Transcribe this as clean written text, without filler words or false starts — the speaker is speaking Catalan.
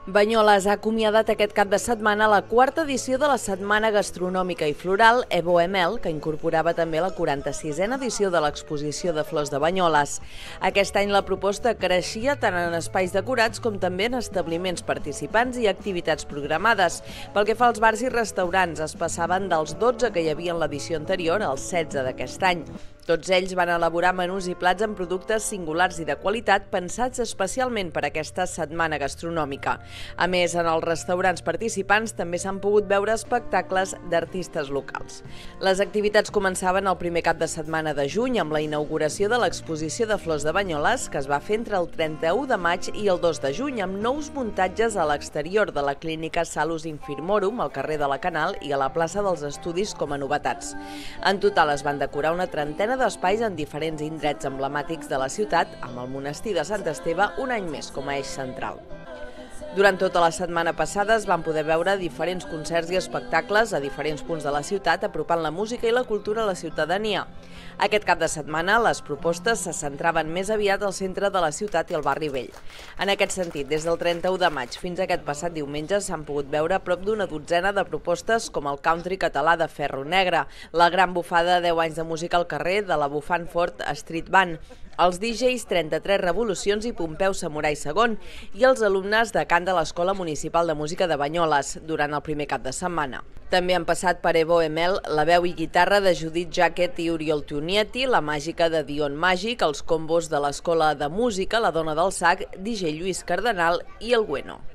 Banyoles ha acomiadat aquest cap de setmana la quarta edició de la Setmana Gastronòmica i Floral Evo Emel, que incorporava també la 46a edició de l'exposició de flors de Banyoles. Aquest any la proposta creixia tant en espais decorats com també en establiments participants i activitats programades. Pel que fa als bars i restaurants, es passaven dels 12 que hi havia en l'edició anterior als 16 d'aquest any. Tots ells van elaborar menús i plats amb productes singulars i de qualitat pensats especialment per aquesta setmana gastronòmica. A més, en els restaurants participants també s'han pogut veure espectacles d'artistes locals. Les activitats començaven el primer cap de setmana de juny amb la inauguració de l'exposició de flors de Banyoles, que es va fer entre el 31 de maig i el 2 de juny, amb nous muntatges a l'exterior de la clínica Salus Infirmorum, al carrer de la Canal i a la plaça dels Estudis com a novetats. En total es van decorar una trentena d'espais en diferents indrets emblemàtics de la ciutat, amb el monestir de Sant Esteve un any més com a eix central. Durant tota la setmana passada es van poder veure diferents concerts i espectacles a diferents punts de la ciutat, apropant la música i la cultura a la ciutadania. Aquest cap de setmana les propostes se centraven més aviat al centre de la ciutat i al barri vell. En aquest sentit, des del 31 de maig fins a aquest passat diumenge s'han pogut veure prop d'una dotzena de propostes com el country català de Ferro Negre, la gran bufada 10 anys de música al carrer de la Bufant Fort Street Band, els DJs 33 Revolucions i Pompeu Samurai II i els alumnes de cant de l'Escola Municipal de Música de Banyoles durant el primer cap de setmana. També han passat per Evo Emel la veu i guitarra de Judit Jaquet i Oriol Tunieti, la màgica de Dion Màgic, els combos de l'Escola de Música, la Dona del Sac, DJ Lluís Cardenal i el Güeno.